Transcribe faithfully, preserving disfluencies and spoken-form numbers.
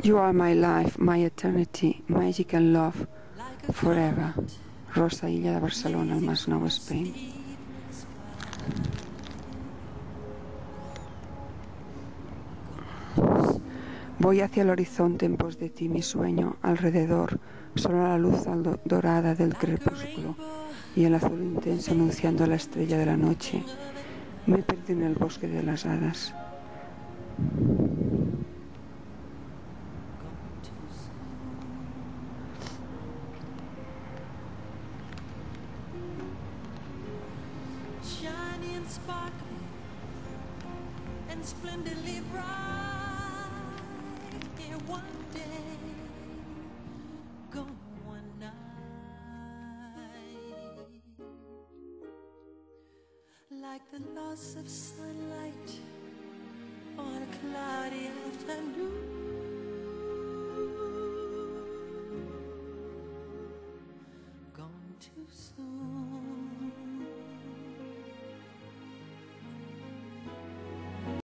You are my life, my eternity, magic and love, forever. Rosa, Illa de Barcelona, el Masnou, Spain. Voy hacia el horizonte en pos de ti, mi sueño, alrededor, solo la luz dorada del crepúsculo y el azul intenso anunciando la estrella de la noche. Me perdí en el bosque de las hadas. Shiny and sparkling and splendidly bright. Here one day, gone one night. Like the loss of sunlight on a cloudy afternoon.